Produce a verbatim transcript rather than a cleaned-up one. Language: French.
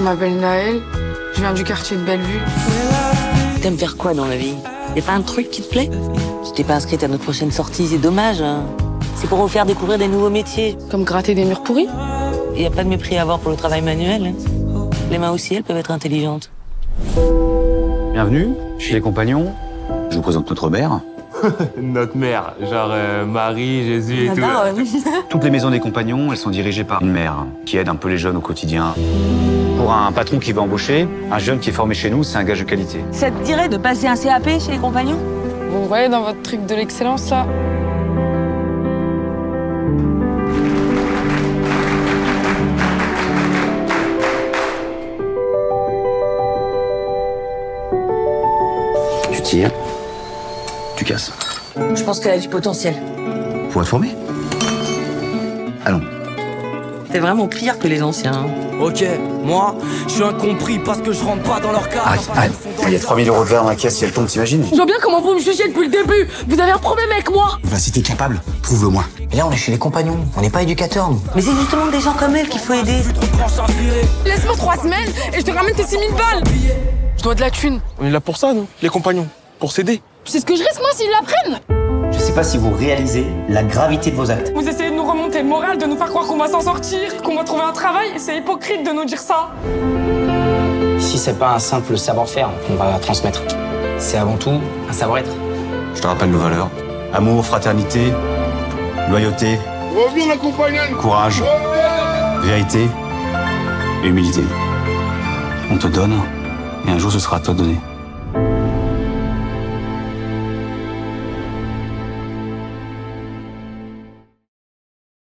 Je m'appelle Naël, je viens du quartier de Bellevue. T'aimes faire quoi dans la vie? Y'a pas un truc qui te plaît? Tu t'es pas inscrite à notre prochaine sortie, c'est dommage. Hein. C'est pour vous faire découvrir des nouveaux métiers. Comme gratter des murs pourris. Il n'y a pas de mépris à avoir pour le travail manuel. Hein. Les mains aussi, elles peuvent être intelligentes. Bienvenue chez les compagnons. Je vous présente notre mère. Notre mère, genre euh, Marie, Jésus et tout. Toutes les maisons des compagnons, elles sont dirigées par une mère qui aide un peu les jeunes au quotidien. Pour un patron qui va embaucher, un jeune qui est formé chez nous, c'est un gage de qualité. Ça te dirait de passer un C A P chez les compagnons? Vous me voyez dans votre truc de l'excellence, là? Tu tires, tu casses. Je pense qu'elle a du potentiel. Pour être formé? Allons. T'es vraiment pire que les anciens. Ok, moi, je suis incompris parce que je rentre pas dans leur cas. Arrête, arrête. Il y a trois mille euros de verre dans la caisse, si elle tombe, t'imagines? Je vois bien comment vous me jugez depuis le début. Vous avez un problème avec moi. Bah, si t'es capable, prouve-le-moi. Et là, on est chez les compagnons, on n'est pas éducateurs, nous. Mais c'est justement des gens comme elle qu'il faut aider. Laisse-moi trois semaines et je te ramène tes six mille balles. Je dois de la thune. On est là pour ça, nous, les compagnons, pour s'aider. Tu sais ce que je risque, moi, s'ils la prennent? Je sais pas si vous réalisez la gravité de vos actes. Vous essayez de nous remonter le moral, de nous faire croire qu'on va s'en sortir, qu'on va trouver un travail. C'est hypocrite de nous dire ça. Ici, c'est pas un simple savoir-faire qu'on va transmettre. C'est avant tout un savoir-être. Je te rappelle nos valeurs. Amour, fraternité, loyauté, courage, vérité et humilité. On te donne, et un jour ce sera à toi de donner.